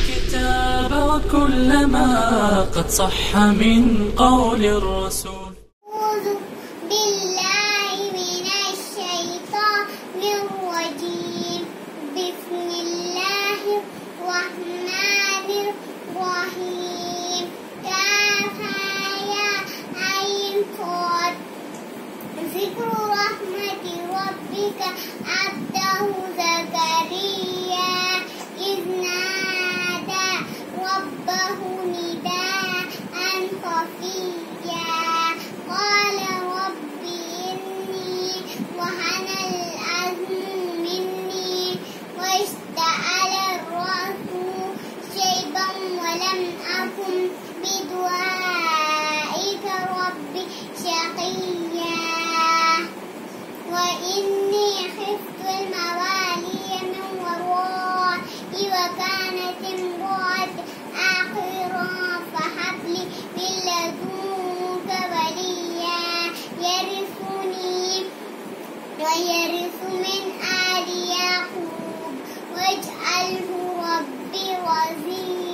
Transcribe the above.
الكتاب وكل ما قد صح من قول الرسول. أعوذ بالله من الشيطان الرجيم. بسم الله الرحمن الرحيم. كافها يا عين صاد. ذكر رحمة ربك عبده زكريا إذ نادى ربه نداء خفيا قال رب إني وهن العظم مني واشتعل الرأس شيبا ولم أكن بدعائك رب شقيا وإني خفت الموالي من ورائي وكانت امرأتي عاقرا فهب لي من لدنك وليا يرثني ويرث من آل يعقوب واجعله ربي رضيا.